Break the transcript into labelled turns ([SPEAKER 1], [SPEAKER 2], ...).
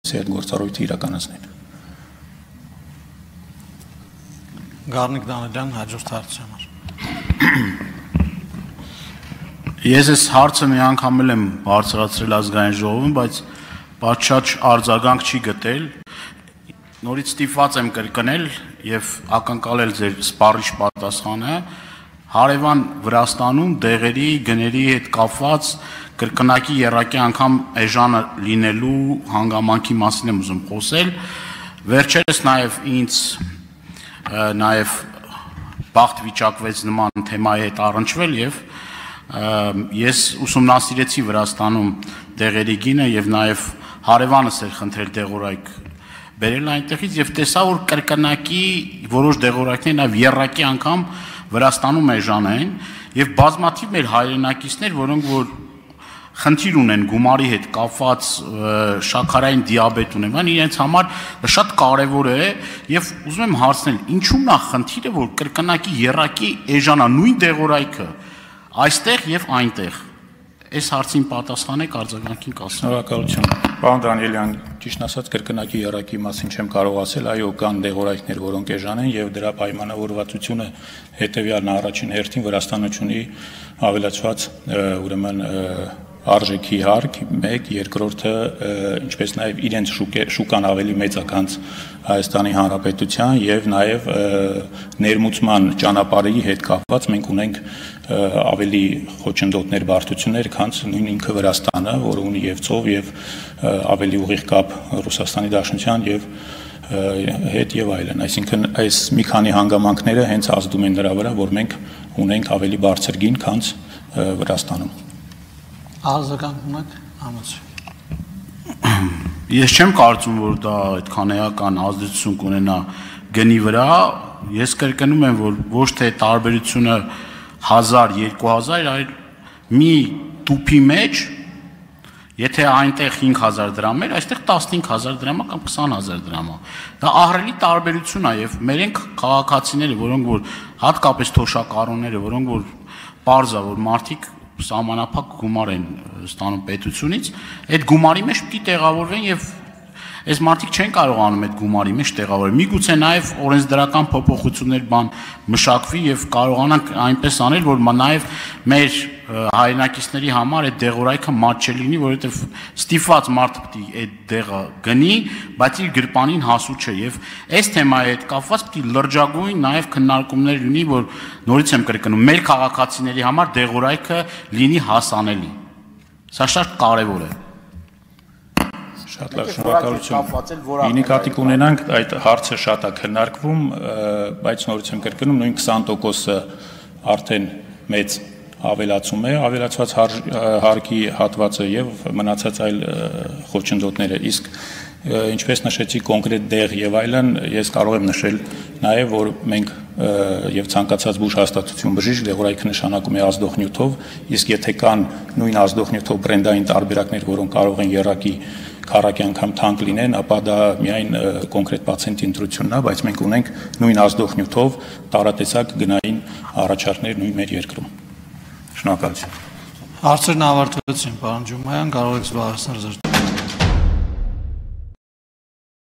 [SPEAKER 1] այդ գործառույթը իրականացնել։
[SPEAKER 2] Գառնիկ Դանիելյան, հաջորդ հարցի համար։
[SPEAKER 3] Ես այս հարցը մի անգամ եմ բարձրացրել ազգային ժողովում, բայց պատշաճ արձագանք չի գտել։ Նորից ստիպված եմ կրկնել եւ ակնկալել ձեր սպառիչ պատասխանը։ Հարևան Վրաստանում դեղերի գների հետ կապված կրկնակի եռակի անգամ էժանը լինելու հանգամանքի մասին եմ ուզում խոսել։ Վերջերս նաեւ ինձ նաեւ բախտ վիճակվեց նման թեմայի հետ առնչվել եւ ես ուսումնասիրեցի Վրաստանում դեղերի գինը եւ նաեւ հարևանս էր խնդրել դեղորայք բերել այնտեղից եւ տեսա որ կրկնակի որոշ դեղորայքներ նաեւ եռակի անգամ Վրաստանում էժան են եւ բազմաթիվ մեր հայրենակիցներ, որոնք որ խնդիր ունեն գումարի հետ կապված շաքարային դիաբետ ունեն, իրենց համար շատ կարեւոր է եւ ուզում եմ հարցնել, ինչու՞մն է խնդիրը, որ կրկնակի եռակի էժանա նույն դեղորայքը այստեղ եւ այնտեղ։ Այս հարցին պատասխանեք, արձագանքին կասեմ։
[SPEAKER 1] Շնորհակալություն։ Պարոն Դանիելյան, ճիշտ ասած կրկնակի եռակի մասին չեմ կարող ասել, այո, կան դեղորայքներ, որոնք էժան են եւ դրա պայմանավորվածությունը հետեւյալն առաջին հերթին Վրաստանը ունի ավելացված ուրեմն արժեքի հարկ, մեկ, երկրորդը ինչպես նաև իրենց շուկան ավելի մեծականց Հայաստանի Հանրապետության եւ նաև ներմուծման ճանապարհի հետ կապված մենք ունենք ավելի խոչընդոտներ բարդություններ, քան նույն ինքը Վրաստանը, որը ունի եւ ծով եւ ավելի ուղիղ կապ Ռուսաստանի Դաշնության եւ հետ եւ այլն, այսինքն այս մի քանի հանգամանքները հենց ազդում են դրա վրա, որ մենք ունենք ավելի բարձր գին, քան Վրաստանում։
[SPEAKER 2] Արձագանք ունեք, համոզվի։
[SPEAKER 3] Ես չեմ կարծում, որ դա այդքան էական ազդեցություն կունենա գնի վրա, ես կրկնում եմ, որ ոչ թե տարբերությունը 1000-2000, այլ մի տուփի մեջ, եթե այնտեղ 5000 դրամ էր, այստեղ 15000 դրամ կամ 20000 դրամ է։ Դա ահռելի տարբերություն է եւ մերենք քաղաքացիները, որոնք որ հատկապես թոշակառուները, որոնք որ պարզ է, որ մարդիկ սահմանափակ գումար են ստանում պետությունից, այդ գումարի մեջ պիտի տեղավորվեն եւ այս մարդիկ չեն կարողանում այդ գումարի մեջ տեղավորել։ Միգուցե նաեւ օրենսդրական փոփոխություններ բան մշակվի եւ կարողանանք այնպես անել, որ նաեւ մեր հայրենակիցների համար այդ դեղորայքը մատ չլինի, որովհետեւ ստիպված մարդը պիտի այդ դեղը գնի, բայց իր գրպանին հասու չէ եւ այս թեմայի հետ կապված պիտի լրջագույն նաեւ քննարկումներ լինի, որ նորից եմ կրկնում, մեր քաղաքացիների համար դեղորայքը լինի հասանելի։ Սա շատ կարեւոր է։
[SPEAKER 1] Շատ լավ, շնորհակալություն։ Ինիկատիվ ունենանք, այդ հարցը շատ է քննարկվում, բայց նորից եմ կրկնում, նույն 20%-ը արդեն մեծ ավելացում է, ավելացված հարկի հատվածը եւ մնացած այլ խոչընդոտները, իսկ ինչպես նշեցի կոնկրետ դեղ եւ այլն, ես կարող եմ նշել նաեւ, որ մենք եւ ցանկացած բուժ հաստատություն բժիշկ դեղորայքը նշանակում է ազդող նյութով, իսկ եթե կան նույն ազդող նյութով բրենդային տարբերակներ, որոնք կարող են եռակի քառակի անգամ թանկ լինեն, ապա դա միայն կոնկրետ պացիենտի ընտրությունն է, բայց մենք ունենք նույն ազդող նյութով տարատեսակ գնային առաջարկներ նույն մեր երկրում։ Շնորհակալություն։
[SPEAKER 2] Հարցերն ավարտվեցին, պարոն Ջումայան, կարող եք զբաղեցնել ձեր